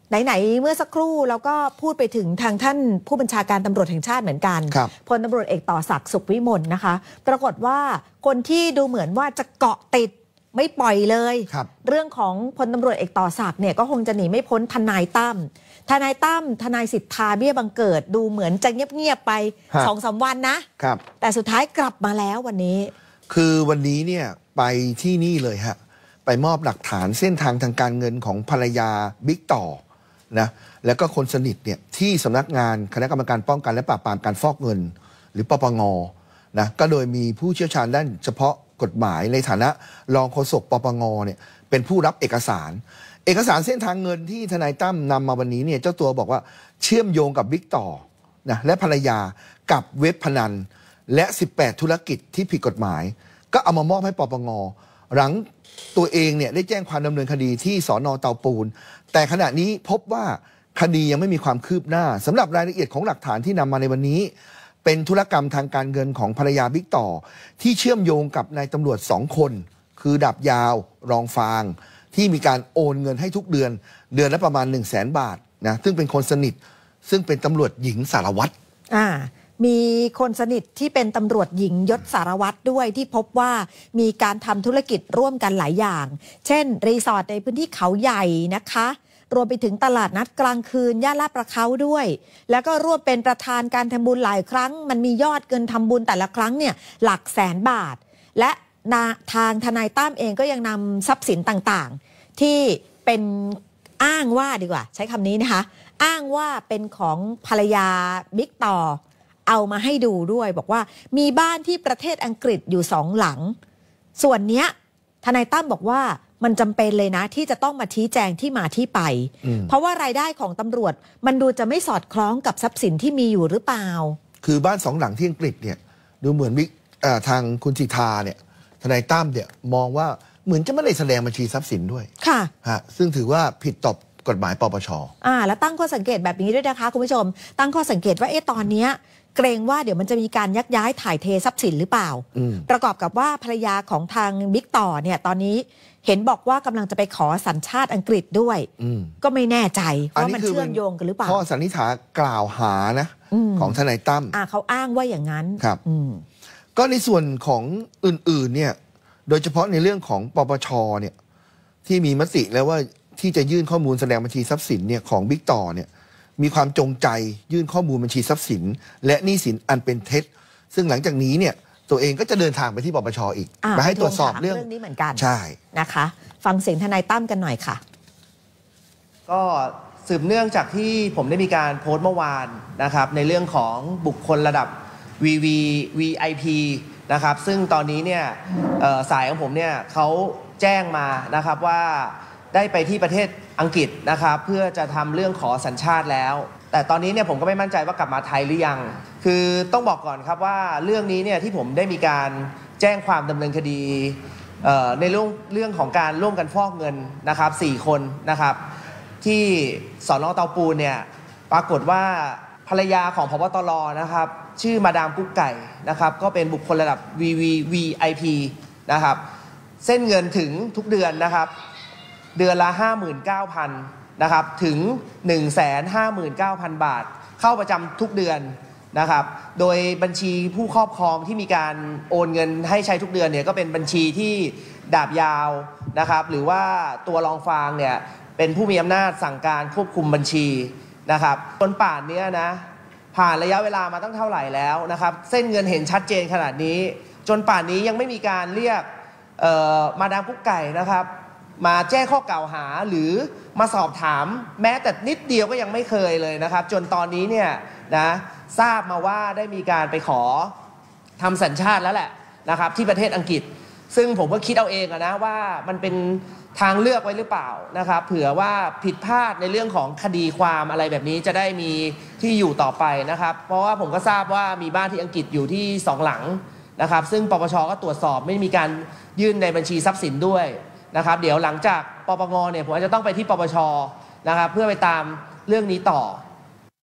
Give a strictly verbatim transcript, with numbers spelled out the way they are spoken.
ไหนๆเมื่อสักครู่เราก็พูดไปถึงทางท่านผู้บัญชาการตำรวจแห่งชาติเหมือนกันพลตำรวจเอกต่อศักดิ์สุขวิมลนะคะปรากฏว่าคนที่ดูเหมือนว่าจะเกาะติดไม่ปล่อยเลยรเรื่องของพลตำรวจเอกต่อศักดิ์เนี่ยก็คงจะหนีไม่พ้นทนายตั้มทนายตั้มทนายสิทธาเบี้ยบังเกิดดูเหมือนจะเงียบๆไปสองสามวันนะครับแต่สุดท้ายกลับมาแล้ววันนี้คือวันนี้เนี่ยไปที่นี่เลยฮะไปมอบหลักฐานเส้นทางทางการเงินของภรรยาบิ๊กต่อนะแล้วก็คนสนิทเนี่ยที่สำนักงานคณะกรรมการป้องกันและปราบปรามการฟอกเงินหรือปปงนะก็โดยมีผู้เชี่ยวชาญด้านเฉพาะกฎหมายในฐานะรองโฆษกปปงเนี่ยเป็นผู้รับเอกสารเอกสารเส้นทางเงินที่ทนายตั้มนำมาวันนี้เนี่ยเจ้าตัวบอกว่าเชื่อมโยงกับบิ๊กต่อนะและภรรยากับเว็บพนันและสิบแปดธุรกิจที่ผิดกฎหมายก็เอามามอบให้ปปงหลังตัวเองเนี่ยได้แจ้งความดำเนินคดีที่สน.เตาปูนแต่ขณะนี้พบว่าคดียังไม่มีความคืบหน้าสำหรับรายละเอียดของหลักฐานที่นำมาในวันนี้เป็นธุรกรรมทางการเงินของภรรยาบิ๊กต่อที่เชื่อมโยงกับนายตำรวจสองคนคือดาบยาวรองฟางที่มีการโอนเงินให้ทุกเดือนเดือนละประมาณ หนึ่งแสน บาทนะซึ่งเป็นคนสนิทซึ่งเป็นตำรวจหญิงสารวัตรอ่ามีคนสนิทที่เป็นตำรวจหญิงยศสารวัตรด้วยที่พบว่ามีการทำธุรกิจร่วมกันหลายอย่างเช่นรีสอร์ทในพื้นที่เขาใหญ่นะคะรวมไปถึงตลาดนัดกลางคืนย่านลาดประเขาด้วยแล้วก็ร่วมเป็นประธานการทำบุญหลายครั้งมันมียอดเงินทำบุญแต่ละครั้งเนี่ยหลักแสนบาทและทางทนายตั้มเองก็ยังนำทรัพย์สินต่างๆที่เป็นอ้างว่าดีกว่าใช้คำนี้นะคะอ้างว่าเป็นของภรรยาบิ๊กต่อเอามาให้ดูด้วยบอกว่ามีบ้านที่ประเทศอังกฤษอยู่สองหลังส่วนเนี้ยทนายตั้มบอกว่ามันจำเป็นเลยนะที่จะต้องมาชี้แจงที่มาที่ไปเพราะว่ารายได้ของตำรวจมันดูจะไม่สอดคล้องกับทรัพย์สินที่มีอยู่หรือเปล่าคือบ้านสองหลังที่อังกฤษเนี่ยดูเหมือนบิ๊กทางคุณสิทธาเนี่ยทนายตั้มเนี่ยมองว่าเหมือนจะไม่ได้แสดงบัญชีทรัพย์สินด้วยค่ะฮะซึ่งถือว่าผิดต่อกฎหมายปปชอ่าแล้วตั้งข้อสังเกตแบบนี้ด้วยนะคะคุณผู้ชมตั้งข้อสังเกตว่าเอ๊ะตอนเนี้ยเกรงว่าเดี๋ยวมันจะมีการยักย้ายถ่ายเททรัพย์สินหรือเปล่าประกอบกับว่าภรรยาของทางบิ๊กต่อเนี่ยตอนนี้เห็นบอกว่ากำลังจะไปขอสัญชาติอังกฤษด้วยก็ไม่แน่ใจว่ามันเชื่อมโยงกันหรือเปล่าข้อสันนิษฐานกล่าวหานะของทนายตั้มอ่าเขาอ้างว่าอย่างนั้นครับก็ในส่วนของอื่นๆเนี่ยโดยเฉพาะในเรื่องของปปชเนี่ยที่มีมติแล้วว่าที่จะยื่นข้อมูลแสดงบัญชีทรัพย์สินเนี่ยของบิ๊กต่อเนี่ยมีความจงใจยื่นข้อมูลบัญชีทรัพย์สินและหนี้สินอันเป็นเท็จซึ่งหลังจากนี้เนี่ยตัวเองก็จะเดินทางไปที่ปปชอีกมาให้ตรวจสอบเรื่องนี้เหมือนกันใช่นะคะฟังเสียงทนายตั้มกันหน่อยค่ะก็สืบเนื่องจากที่ผมได้มีการโพสต์เมื่อวานนะครับในเรื่องของบุคคลระดับ วี วี วี ไอ พี นะครับซึ่งตอนนี้เนี่ยสายของผมเนี่ยเขาแจ้งมานะครับว่าได้ไปที่ประเทศอังกฤษนะครับเพื่อจะทำเรื่องขอสัญชาติแล้วแต่ตอนนี้เนี่ยผมก็ไม่มั่นใจว่ากลับมาไทยหรือยังคือต้องบอกก่อนครับว่าเรื่องนี้เนี่ยที่ผมได้มีการแจ้งความดำเนินคดีในเรื่องเรื่องของการร่วมกันฟอกเงินนะครับสี่คนนะครับที่สน.เตาปูนเนี่ยปรากฏว่าภรรยาของผบ.ตร.นะครับชื่อมาดามกุ๊กไก่นะครับก็เป็นบุคคลระดับ วี วี วี ไอ พี นะครับเส้นเงินถึงทุกเดือนนะครับเดือนละ ห้าหมื่นเก้าพัน นะครับถึง หนึ่งแสนห้าหมื่นเก้าพัน บาทเข้าประจำทุกเดือนนะครับโดยบัญชีผู้ครอบครองที่มีการโอนเงินให้ใช้ทุกเดือนเนี่ยก็เป็นบัญชีที่ดาบยาวนะครับหรือว่าตัวรองฟางเนี่ยเป็นผู้มีอำนาจสั่งการควบคุมบัญชีนะครับจนป่านนี้นะผ่านระยะเวลามาตั้งเท่าไหร่แล้วนะครับเส้นเงินเห็นชัดเจนขนาดนี้จนป่านนี้ยังไม่มีการเรียกมาดามกุ๊กไก่นะครับมาแจ้งข้อกล่าวหาหรือมาสอบถามแม้แต่นิดเดียวก็ยังไม่เคยเลยนะครับจนตอนนี้เนี่ยนะทราบมาว่าได้มีการไปขอทำสัญชาติแล้วแหละนะครับที่ประเทศอังกฤษซึ่งผมก็คิดเอาเองนะว่ามันเป็นทางเลือกไว้หรือเปล่านะครับเผื่อว่าผิดพลาดในเรื่องของคดีความอะไรแบบนี้จะได้มีที่อยู่ต่อไปนะครับเพราะว่าผมก็ทราบว่ามีบ้านที่อังกฤษอยู่ที่สองหลังนะครับซึ่งปปชก็ตรวจสอบไม่มีการยื่นในบัญชีทรัพย์สินด้วยนะครับเดี๋ยวหลังจากปปงเนี่ยผมอาจจะต้องไปที่ปปชนะครับเพื่อไปตามเรื่องนี้ต่อ